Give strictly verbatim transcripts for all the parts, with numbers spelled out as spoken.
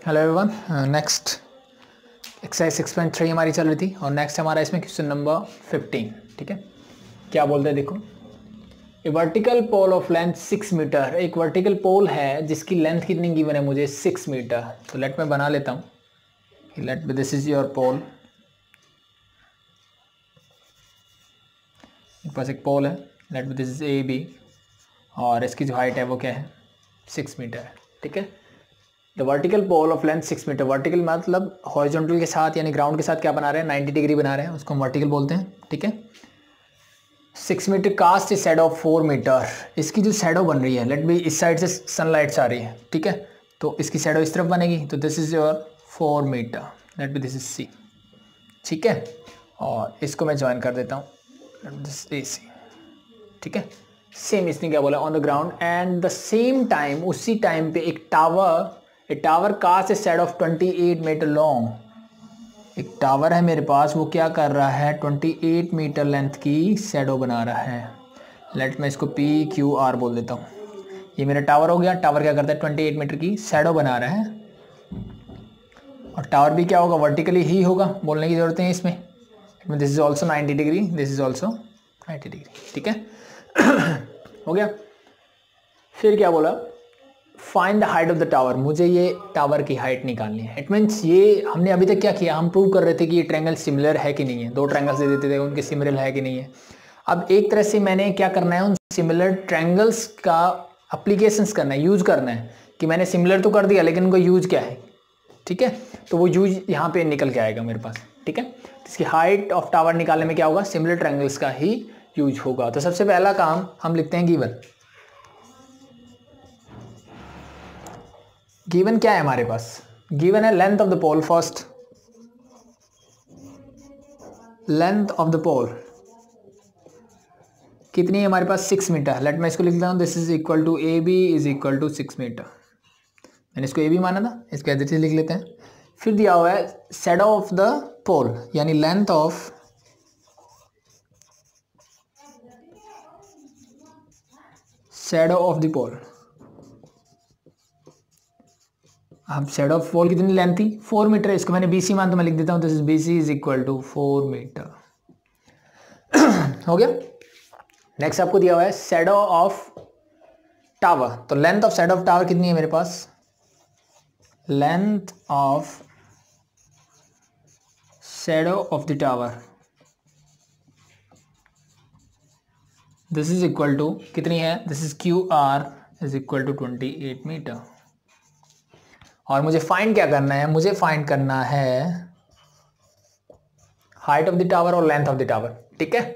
Hello everyone, next exercise six point three हमारी चल रही थी और नेक्स्ट हमारा इसमें क्वेश्चन नंबर फिफ्टीन। ठीक है, क्या बोलते हैं देखो। A vertical pole of length six metre, एक वर्टिकल पोल है जिसकी लेंथ कितनी गिवन है मुझे सिक्स मीटर। तो लेट मैं बना लेता हूँ। Let be this is your pole, मेरे पास एक पोल है। Let be this is A B और इसकी जो हाइट है वो क्या है सिक्स मीटर है। ठीक है, the vertical pole of length six metre. Vertical मतलब हॉरिजॉन्टल के साथ यानी ग्राउंड के साथ क्या बना रहे हैं नाइन्टी डिग्री बना रहे हैं, उसको हम वर्टिकल बोलते हैं। ठीक है, six metre cast is shadow of four metre. इसकी जो शैडो बन रही है, लेट बी इस साइड से सनलाइट आ रही है। ठीक है, तो इसकी शैडो इस तरफ बनेगी, तो this is your four metre. Let be this is C. ठीक है, और इसको मैं ज्वाइन कर देता हूँ दिस ए सी। ठीक है, सेम इसने क्या बोला on the ground and the same time, उसी टाइम पे एक tower a tower cast a shadow of twenty eight metre long. एक टावर है मेरे पास, वो क्या कर रहा है ट्वेंटी एट मीटर लेंथ की शैडो बना रहा है। लेट मैं इसको पी क्यू आर बोल देता हूँ। ये मेरा टावर हो गया। टावर क्या करता है ट्वेंटी एट मीटर की शैडो बना रहा है, और टावर भी क्या होगा वर्टिकली ही होगा, बोलने की जरूरत है इसमें। This is also ninety degree, this is also ninety degree. ठीक है हो गया। फिर क्या बोला, find the height of the tower. मुझे ये टावर की हाइट निकालनी है। इट मीन्स ये हमने अभी तक क्या किया, हम प्रूव कर रहे थे कि ये ट्रायंगल सिमिलर है कि नहीं है। दो ट्रायंगल्स दे देते थे, उनके सिमिलर है कि नहीं है। अब एक तरह से मैंने क्या करना है, उन सिमिलर ट्रायंगल्स का अप्लीकेशंस करना है, यूज करना है कि मैंने सिमिलर तो कर दिया लेकिन उनका यूज क्या है। ठीक है, तो वो यूज यहाँ पे निकल के आएगा मेरे पास। ठीक है, इसकी हाइट ऑफ टावर निकालने में क्या होगा, सिमिलर ट्रायंगल्स का ही यूज होगा। तो सबसे पहला काम हम लिखते हैं गिवन। गिवन क्या है हमारे पास, गिवन है length of the pole. First length of the pole कितनी है हमारे पास सिक्स मीटर। लेट मैं इसको लिख देता हूँ, this is equal to A B is equal to six metre. मैंने इसको ए बी माना था, इसको एज इट इज लिख लेते हैं। फिर दिया हुआ है शैडो ऑफ द पोल यानी length of shadow of the pole. अब शैडो ऑफ पोल कितनी लेंथ थी फोर मीटर, इसको मैंने बीसी मान तो मैं लिख देता हूँ, this is BC is equal to four metre. हो गया। नेक्स्ट आपको दिया हुआ है शैडो ऑफ टावर। तो length of shadow of tower कितनी है मेरे पास, length of shadow of the tower this is equal to कितनी है, this is Q R is equal to twenty eight metre. और मुझे फाइंड क्या करना है, मुझे फाइंड करना है हाइट ऑफ द टावर और लेंथ ऑफ द टावर। ठीक है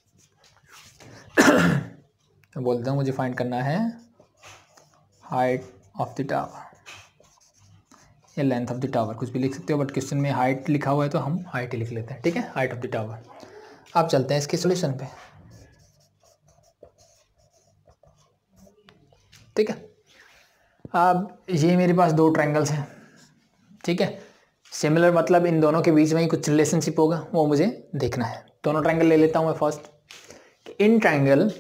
मैं बोलता हूं मुझे फाइंड करना है हाइट ऑफ द टावर या लेंथ ऑफ द टावर, कुछ भी लिख सकते हो, बट क्वेश्चन में हाइट लिखा हुआ है तो हम हाइट ही लिख लेते हैं। ठीक है, हाइट ऑफ द टावर। अब चलते हैं इसके सॉल्यूशन पे। ठीक है, अब ये मेरे पास दो ट्रायंगल्स हैं। ठीक है, सिमिलर मतलब इन दोनों के बीच में ही कुछ रिलेशनशिप होगा, वो मुझे देखना है। दोनों ट्रायंगल ले लेता हूं मैं first. In triangle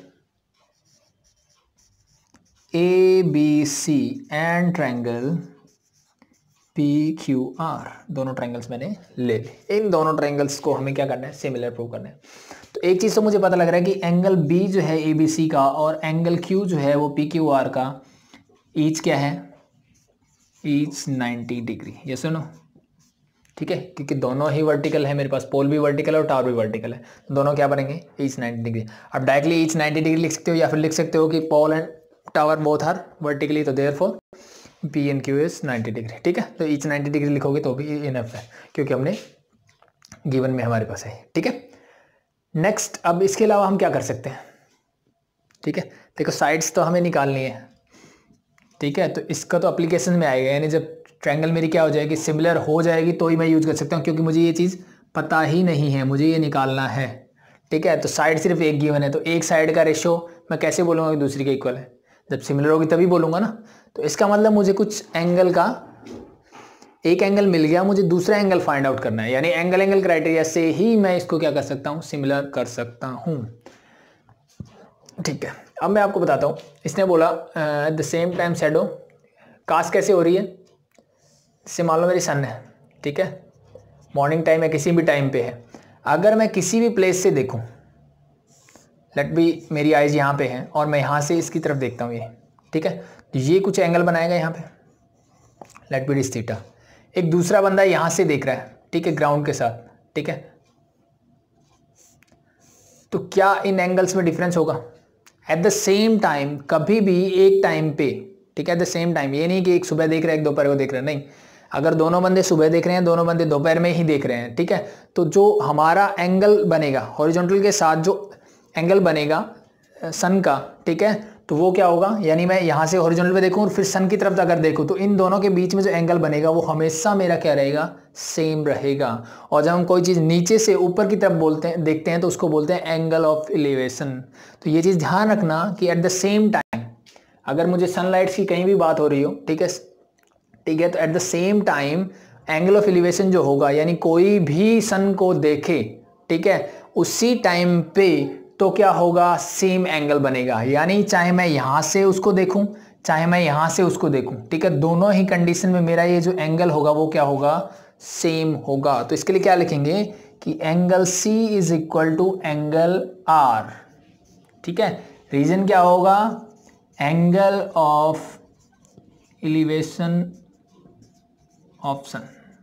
A B C and triangle P Q R, दोनों ट्रायंगल्स मैंने ले लिए। इन दोनों ट्रायंगल्स को हमें क्या करना है, सिमिलर प्रूव करना है। तो एक चीज़ तो मुझे पता लग रहा है कि एंगल बी जो है ए बी सी का और एंगल क्यू जो है वो पी क्यू आर का ईच क्या है, ईच नाइन्टी डिग्री। ये सुनो, ठीक है, क्योंकि दोनों ही वर्टिकल है मेरे पास, पोल भी वर्टिकल है और टावर भी वर्टिकल है, तो दोनों क्या बनेंगे ईच नाइन्टी डिग्री। अब डायरेक्टली ईच नाइन्टी डिग्री लिख सकते हो या फिर लिख सकते हो कि pole and tower both are vertically, तो therefore P and Q is ninety degree. ठीक है, तो ईच नाइन्टी डिग्री लिखोगे तो भी इनफ है क्योंकि हमने गिवन में हमारे पास है। ठीक है, नेक्स्ट अब इसके अलावा हम क्या कर सकते हैं। ठीक है, देखो साइड्स तो हमें निकालनी है। ठीक है, तो इसका तो अप्लीकेशन में आएगा, यानी जब ट्रायंगल मेरी क्या हो जाएगी सिमिलर हो जाएगी तो ही मैं यूज कर सकता हूँ, क्योंकि मुझे ये चीज़ पता ही नहीं है, मुझे ये निकालना है। ठीक है, तो साइड सिर्फ एक गिवन है, तो एक साइड का रेशो मैं कैसे बोलूँगा कि दूसरी के इक्वल है, जब सिमिलर होगी तभी बोलूँगा ना। तो इसका मतलब मुझे कुछ एंगल का, एक एंगल मिल गया, मुझे दूसरा एंगल फाइंड आउट करना है, यानी एंगल एंगल क्राइटेरिया से ही मैं इसको क्या कर सकता हूँ, सिमिलर कर सकता हूँ। ठीक है, अब मैं आपको बताता हूँ। इसने बोला at the same time shadow cast कैसे हो रही है, जैसे मान लो मेरी सन है, ठीक है, मॉर्निंग टाइम है, किसी भी टाइम पे है, अगर मैं किसी भी प्लेस से देखूं, लेट बी मेरी आइज यहाँ पे है और मैं यहाँ से इसकी तरफ देखता हूँ ये, ठीक है, तो ये कुछ एंगल बनाएगा यहाँ पे, लेट बी दिस थीटा। एक दूसरा बंदा यहाँ से देख रहा है, ठीक है, ग्राउंड के साथ, ठीक है, तो क्या इन एंगल्स में डिफरेंस होगा? एट द सेम टाइम, कभी भी एक टाइम पे, ठीक है, एट द सेम टाइम, ये नहीं कि एक सुबह देख रहे हैं एक दोपहर को देख रहे हैं, नहीं, अगर दोनों बंदे सुबह देख रहे हैं, दोनों बंदे दोपहर में ही देख रहे हैं, ठीक है, तो जो हमारा एंगल बनेगा हॉरिजॉन्टल के साथ, जो एंगल बनेगा सन का, ठीक है, तो वो क्या होगा, यानी मैं यहाँ से हॉरिजॉन्टल पे देखूँ और फिर सन की तरफ अगर देखूँ तो इन दोनों के बीच में जो एंगल बनेगा वो हमेशा मेरा क्या रहेगा, सेम रहेगा। और जब हम कोई चीज़ नीचे से ऊपर की तरफ बोलते हैं देखते हैं तो उसको बोलते हैं एंगल ऑफ एलिवेशन। तो ये चीज़ ध्यान रखना कि एट द सेम टाइम अगर मुझे सनलाइट्स की कहीं भी बात हो रही हो, ठीक है, ठीक है, तो at the same time angle of elevation जो होगा, यानी कोई भी सन को देखे, ठीक है, उसी टाइम पे तो क्या होगा, सेम एंगल बनेगा। यानी चाहे मैं यहाँ से उसको देखूं, चाहे मैं यहाँ से उसको देखूं, ठीक है, दोनों ही कंडीशन में मेरा ये जो एंगल होगा वो क्या होगा, सेम होगा। तो इसके लिए क्या लिखेंगे कि angle C is equal to angle R, ठीक है। रीजन क्या होगा, angle of elevation of sun,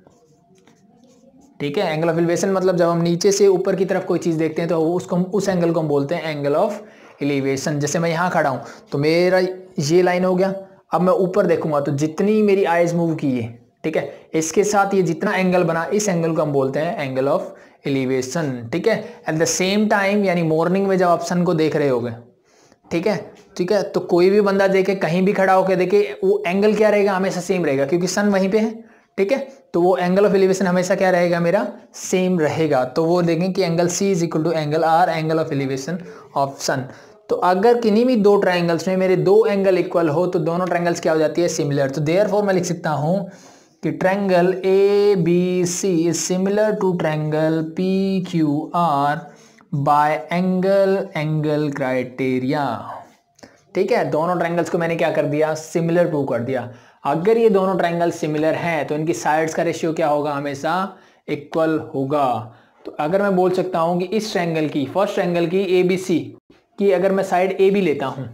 ठीक है। एंगल ऑफ एलिवेशन मतलब जब हम नीचे से ऊपर की तरफ कोई चीज़ देखते हैं तो उसको उस एंगल को हम बोलते हैं एंगल ऑफ एलिवेशन। जैसे मैं यहाँ खड़ा हूँ तो मेरा ये लाइन हो गया, अब मैं ऊपर देखूंगा तो जितनी मेरी आइज मूव की है, ठीक है, इसके साथ ये जितना एंगल बना, इस एंगल को हम बोलते हैं एंगल ऑफ एलिवेशन, ठीक है। एट द सेम टाइम यानी मॉर्निंग में जब आप सन को देख रहे होगे, ठीक है, ठीक है, तो कोई भी बंदा देखे, कहीं भी खड़ा होकर देखे, वो एंगल क्या रहेगा, हमेशा सेम रहेगा, क्योंकि सन वहीं पे है, ठीक है, तो वो एंगल ऑफ एलिवेशन हमेशा क्या रहेगा, मेरा सेम रहेगा। तो वो देखें कि angle C is equal to angle R, angle of elevation of sun. तो अगर किन्हीं भी दो ट्रायंगल्स में मेरे दो एंगल इक्वल हो तो दोनों ट्रायंगल्स क्या हो जाती है, सिमिलर। तो देयरफॉर मैं लिख सकता हूं कि triangle A B C is similar to triangle P Q R by angle angle criteria, ठीक है। दोनों ट्रायंगल्स को मैंने क्या कर दिया, सिमिलर प्रूव कर दिया। अगर ये दोनों ट्रायंगल सिमिलर हैं तो इनकी साइड्स का रेशियो क्या होगा, हमेशा इक्वल होगा। तो अगर मैं बोल सकता हूं कि इस ट्रायंगल की, फर्स्ट ट्रायंगल की ए बी सी की अगर मैं साइड ए बी लेता हूं,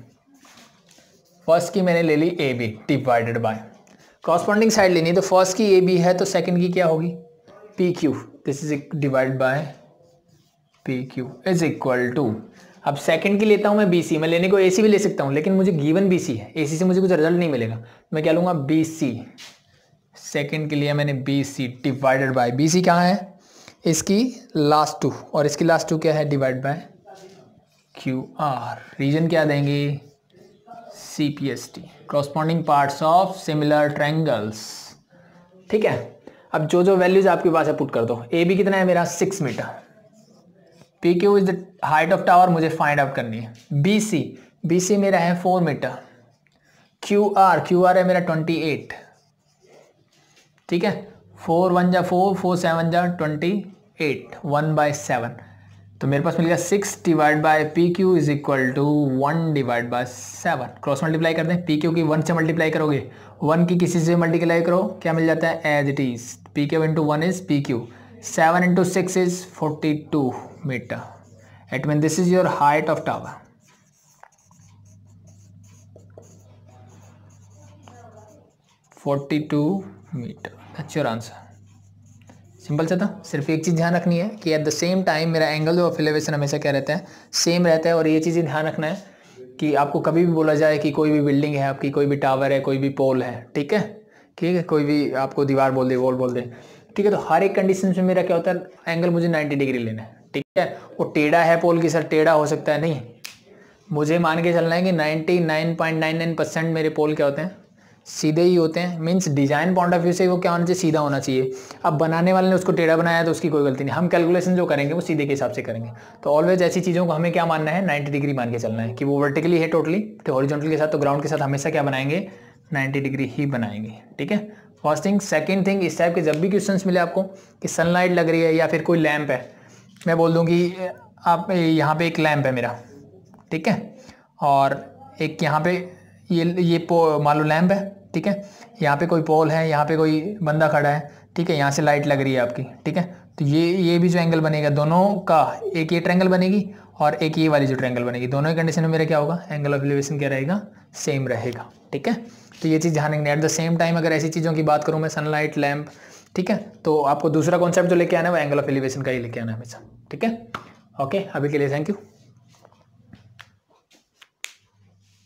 फर्स्ट की मैंने ले ली A B divided by corresponding side लेनी है, तो फर्स्ट की ए बी है तो सेकंड की क्या होगी, P Q, this is divide by P Q is equal to, अब सेकंड की लेता हूं मैं बीसी, मैं लेने को एसी भी ले सकता हूं लेकिन मुझे गिवन बीसी है, एसी से मुझे कुछ रिजल्ट नहीं मिलेगा, मैं क्या लूंगा, बीसी। सेकंड के लिए मैंने बीसी डिवाइडेड बाय, बीसी कहाँ है, इसकी लास्ट टू, और इसकी लास्ट टू क्या है, divide by Q R. Reason क्या देंगे, C P S T, corresponding parts of similar triangles, ठीक है। अब जो जो वैल्यूज आपके पास है पुट कर दो। ए बी कितना है मेरा, six metre, P Q is the height of tower, मुझे फाइंड आउट करनी है। बी सी, बी सी मेरा है four metre, Q R, Q R है मेरा ट्वेंटी एट, ठीक है, फोर वन जा फोर, फोर सेवन जा twenty eight, one by seven, तो मेरे पास मिल गया six divide by P Q is equal to one divide by seven. Cross multiply कर दें, पी क्यू की वन से मल्टीप्लाई करोगे, वन की किसी से मल्टीप्लाई करो, क्या मिल जाता है, as it is, P Q into one is P Q, seven into six is forty two meter. It means this is your height of tower. forty-two meter. That's your answer. Simple सा था। सिर्फ एक चीज़ ध्यान रखनी है कि at the same time मेरा एंगल ऑफ एलिवेशन हमेशा क्या रहता है, सेम रहता है। और ये चीज़ें ध्यान रखना है कि आपको कभी भी बोला जाए कि कोई भी बिल्डिंग है आपकी, कोई भी टावर है, कोई भी पोल है, ठीक है, ठीक है, कोई भी आपको दीवार बोल दे, वॉल बोल दे, ठीक है, तो हर एक कंडीशन में मेरा क्या होता है, एंगल मुझे नाइन्टी डिग्री लेना है, ठीक है। वो टेढ़ा है पोल की सर, टेढ़ा हो सकता है, नहीं, मुझे मान के चलना है कि ninety nine point nine nine percent मेरे पोल क्या होते हैं, सीधे ही होते हैं। Means design point of view से वो क्या होना चाहिए, सीधा होना चाहिए। अब बनाने वाले ने उसको टेढ़ा बनाया तो उसकी कोई गलती नहीं, हम कैलकुलेशन जो करेंगे वो सीधे के हिसाब से करेंगे। तो ऑलवेज ऐसी चीज़ों को हमें क्या मानना है, नाइन्टी डिग्री मान के चलना है कि वो वर्टिकली है टोटली, तो हॉरिजॉन्टल के साथ, तो ग्राउंड के साथ हमेशा क्या बनाएंगे, नाइन्टी डिग्री ही बनाएंगे, ठीक है। First thing. सेकेंड थिंग, इस टाइप के जब भी क्वेश्चन मिले आपको कि सनलाइट लग रही है या फिर कोई लैंप है, मैं बोल दूँ कि आप यहाँ पे एक लैंप है मेरा, ठीक है, और एक यहाँ पे ये ये मान लो लैंप है, ठीक है। यहाँ पे कोई पोल है, यहाँ पे कोई बंदा खड़ा है, ठीक है, यहाँ से लाइट लग रही है आपकी, ठीक है। तो ये ये भी जो एंगल बनेगा दोनों का, एक ये ट्रायंगल बनेगी और एक ये वाली जो ट्रायंगल बनेगी, दोनों ही कंडीशन में मेरा क्या होगा, एंगल ऑफ एलिवेशन क्या रहेगा, सेम रहेगा, ठीक है। तो ये चीज़ ध्यान रखनी। एट द सेम टाइम अगर ऐसी चीज़ों की बात करूँ मैं, सनलाइट, लैंप, ठीक है, तो आपको दूसरा कॉन्सेप्ट जो लेके आना है वो एंगल ऑफ एलिवेशन का ही लेके आना है हमेशा, ठीक है। ओके, अभी के लिए थैंक यू।